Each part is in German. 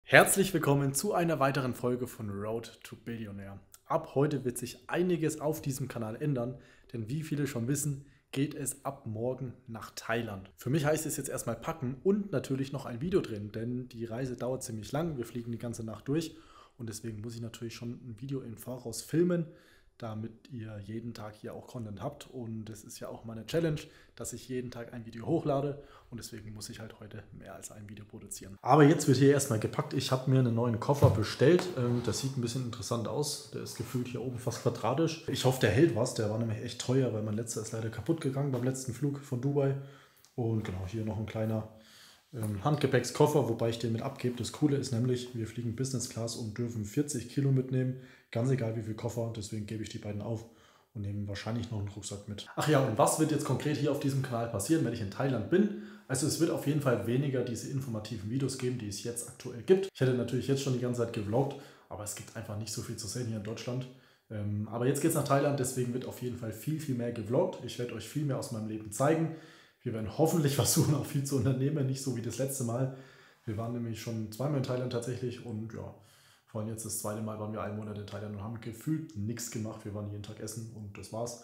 Herzlich willkommen zu einer weiteren Folge von Road to Billionaire. Ab heute wird sich einiges auf diesem Kanal ändern, denn wie viele schon wissen, geht es ab morgen nach Thailand. Für mich heißt es jetzt erstmal packen und natürlich noch ein Video drehen, denn die Reise dauert ziemlich lang, wir fliegen die ganze Nacht durch und deswegen muss ich natürlich schon ein Video im Voraus filmen, damit ihr jeden Tag hier auch Content habt. Und es ist ja auch meine Challenge, dass ich jeden Tag ein Video hochlade und deswegen muss ich halt heute mehr als ein Video produzieren. Aber jetzt wird hier erstmal gepackt. Ich habe mir einen neuen Koffer bestellt. Das sieht ein bisschen interessant aus. Der ist gefühlt hier oben fast quadratisch. Ich hoffe, der hält was. Der war nämlich echt teuer, weil mein letzter ist leider kaputt gegangen beim letzten Flug von Dubai. Und genau, hier noch ein kleiner Handgepäckskoffer, wobei ich den mit abgebe. Das Coole ist nämlich, wir fliegen Business Class und dürfen 40 Kilo mitnehmen, ganz egal wie viel Koffer, deswegen gebe ich die beiden auf und nehme wahrscheinlich noch einen Rucksack mit. Ach ja, und was wird jetzt konkret hier auf diesem Kanal passieren, wenn ich in Thailand bin? Also es wird auf jeden Fall weniger diese informativen Videos geben, die es jetzt aktuell gibt. Ich hätte natürlich jetzt schon die ganze Zeit gevloggt, aber es gibt einfach nicht so viel zu sehen hier in Deutschland. Aber jetzt geht es nach Thailand, deswegen wird auf jeden Fall viel, viel mehr gevloggt. Ich werde euch viel mehr aus meinem Leben zeigen. Wir werden hoffentlich versuchen, auch viel zu unternehmen, nicht so wie das letzte Mal. Wir waren nämlich schon zweimal in Thailand tatsächlich und ja, vor allem jetzt das zweite Mal waren wir einen Monat in Thailand und haben gefühlt nichts gemacht. Wir waren jeden Tag essen und das war's.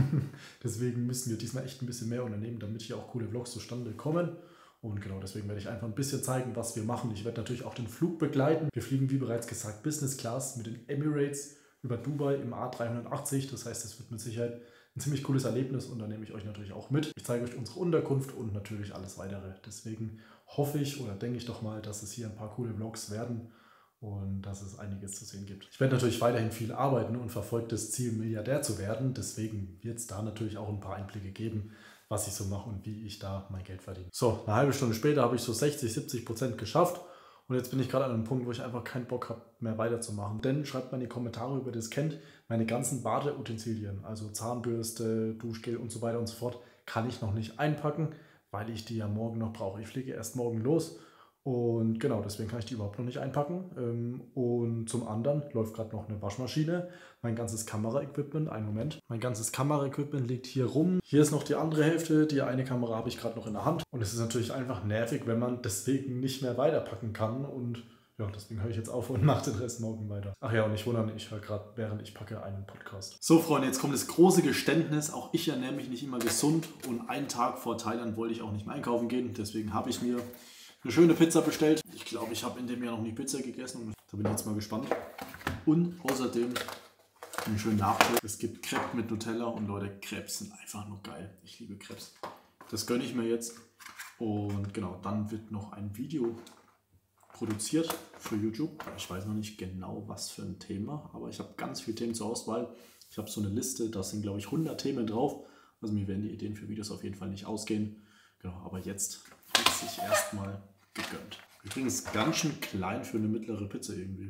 Deswegen müssen wir diesmal echt ein bisschen mehr unternehmen, damit hier auch coole Vlogs zustande kommen. Und genau, deswegen werde ich einfach ein bisschen zeigen, was wir machen. Ich werde natürlich auch den Flug begleiten. Wir fliegen, wie bereits gesagt, Business Class mit den Emirates über Dubai im A380. Das heißt, es wird mit Sicherheit ein ziemlich cooles Erlebnis und da nehme ich euch natürlich auch mit. Ich zeige euch unsere Unterkunft und natürlich alles weitere. Deswegen hoffe ich oder denke ich doch mal, dass es hier ein paar coole Vlogs werden und dass es einiges zu sehen gibt. Ich werde natürlich weiterhin viel arbeiten und verfolge das Ziel, Milliardär zu werden. Deswegen wird es da natürlich auch ein paar Einblicke geben, was ich so mache und wie ich da mein Geld verdiene. So, eine halbe Stunde später habe ich so 60-70% geschafft. Und jetzt bin ich gerade an einem Punkt, wo ich einfach keinen Bock habe, mehr weiterzumachen. Denn schreibt mal in die Kommentare, ob ihr das kennt, meine ganzen Badeutensilien, also Zahnbürste, Duschgel und so weiter und so fort, kann ich noch nicht einpacken, weil ich die ja morgen noch brauche. Ich fliege erst morgen los und genau, deswegen kann ich die überhaupt noch nicht einpacken. Und zum anderen läuft gerade noch eine Waschmaschine, mein ganzes Kameraequipment, einen Moment. Mein ganzes Kameraequipment liegt hier rum. Hier ist noch die andere Hälfte, die eine Kamera habe ich gerade noch in der Hand. Und es ist natürlich einfach nervig, wenn man deswegen nicht mehr weiterpacken kann. Und ja, deswegen höre ich jetzt auf und mache den Rest morgen weiter. Ach ja, und nicht wundern, ich höre gerade, während ich packe, einen Podcast. So Freunde, jetzt kommt das große Geständnis. Auch ich ernähre mich nicht immer gesund. Und einen Tag vor Thailand wollte ich auch nicht mehr einkaufen gehen. Deswegen habe ich mir eine schöne Pizza bestellt. Ich glaube, ich habe in dem Jahr noch nie Pizza gegessen. Und da bin ich jetzt mal gespannt. Und außerdem einen schönen Nachtisch. Es gibt Crepe mit Nutella und Leute, Crepes sind einfach nur geil. Ich liebe Crepes. Das gönne ich mir jetzt. Und genau, dann wird noch ein Video produziert für YouTube. Ich weiß noch nicht genau, was für ein Thema, aber ich habe ganz viele Themen zur Auswahl. Ich habe so eine Liste, da sind glaube ich 100 Themen drauf. Also mir werden die Ideen für Videos auf jeden Fall nicht ausgehen. Genau, aber jetzt wird sich erstmal gegönnt. Übrigens ganz schön klein für eine mittlere Pizza irgendwie.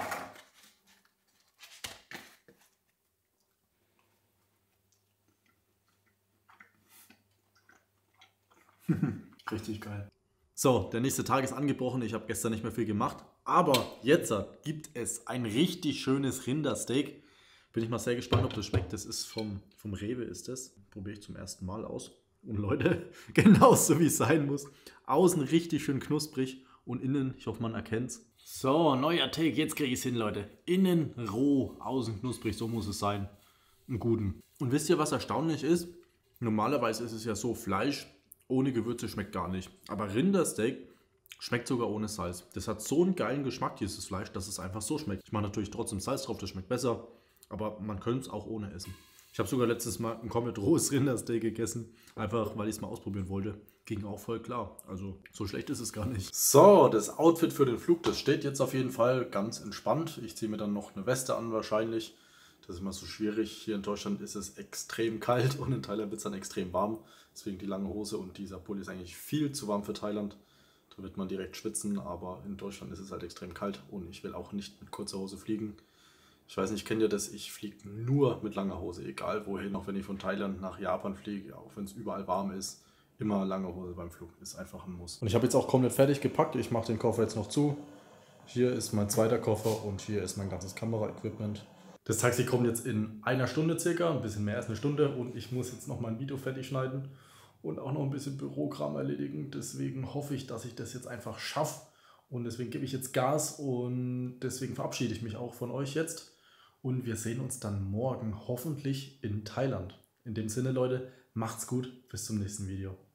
Richtig geil. So, der nächste Tag ist angebrochen. Ich habe gestern nicht mehr viel gemacht. Aber jetzt gibt es ein richtig schönes Rindersteak. Bin ich mal sehr gespannt, ob das schmeckt. Das ist vom Rewe ist das. Probiere ich zum ersten Mal aus. Und Leute, genauso wie es sein muss. Außen richtig schön knusprig und innen, ich hoffe man erkennt es. So, neuer Take. Jetzt kriege ich es hin, Leute. Innen roh, außen knusprig. So muss es sein. Einen guten. Und wisst ihr, was erstaunlich ist? Normalerweise ist es ja so, Fleisch ohne Gewürze schmeckt gar nicht. Aber Rindersteak schmeckt sogar ohne Salz. Das hat so einen geilen Geschmack, dieses Fleisch, dass es einfach so schmeckt. Ich mache natürlich trotzdem Salz drauf, das schmeckt besser. Aber man könnte es auch ohne essen. Ich habe sogar letztes Mal ein komplett rohes Rindersteak gegessen. Einfach, weil ich es mal ausprobieren wollte. Ging auch voll klar. Also, so schlecht ist es gar nicht. So, das Outfit für den Flug, das steht jetzt auf jeden Fall ganz entspannt. Ich ziehe mir dann noch eine Weste an wahrscheinlich. Das ist immer so schwierig. Hier in Deutschland ist es extrem kalt und in Thailand wird es dann extrem warm. Deswegen die lange Hose und dieser Pulli ist eigentlich viel zu warm für Thailand. Da wird man direkt schwitzen, aber in Deutschland ist es halt extrem kalt und ich will auch nicht mit kurzer Hose fliegen. Ich weiß nicht, kennt ihr das? Ich fliege nur mit langer Hose, egal wohin. Auch wenn ich von Thailand nach Japan fliege, auch wenn es überall warm ist, immer lange Hose beim Flug. Ist einfach ein Muss. Und ich habe jetzt auch komplett fertig gepackt. Ich mache den Koffer jetzt noch zu. Hier ist mein zweiter Koffer und hier ist mein ganzes Kameraequipment. Das Taxi kommt jetzt in einer Stunde circa, ein bisschen mehr als eine Stunde und ich muss jetzt noch mal ein Video fertig schneiden und auch noch ein bisschen Bürokram erledigen. Deswegen hoffe ich, dass ich das jetzt einfach schaffe Und deswegen gebe ich jetzt Gas und deswegen verabschiede ich mich auch von euch jetzt. Und wir sehen uns dann morgen hoffentlich in Thailand. In dem Sinne, Leute, macht's gut. Bis zum nächsten Video.